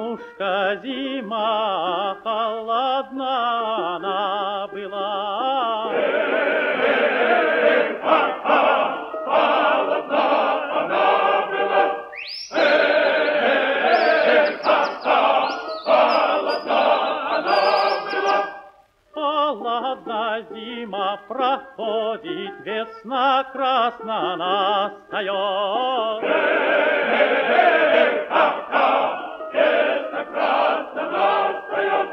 зимушка, зима, холодна она была. Холодна она была. Холодна она была. Холодна зима проходит, весна красна настает. Весна красна настает.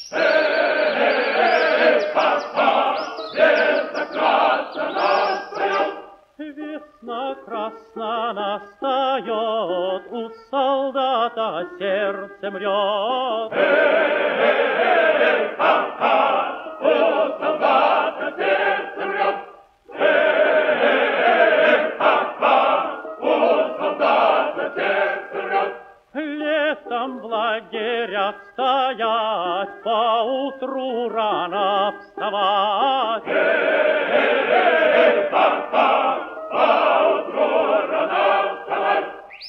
Весна красна настает. Весна красна настает, у солдата сердце мрет. У солдата сердце мрет. У солдата сердце мрет. Летом в лагерях стоять, поутру рано вставать. Поутру рано вставать.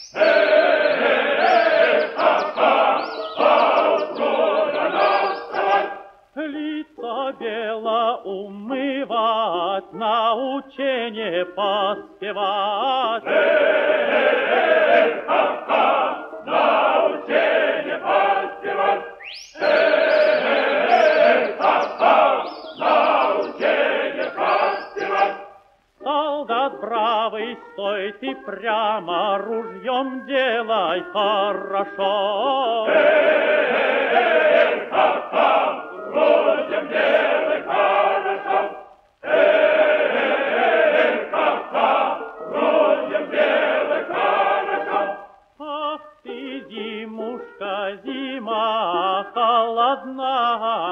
Поутру рано вставать. Лицо бело умывать, на учение поспевать. На учение поспевать. На учение поспевать. Солдат бравый, стой ты прямо, ружьем делай хорошо. Ружьем делай хорошо. Ружьем делай хорошо. Ах ты, зимушка, зима, холодна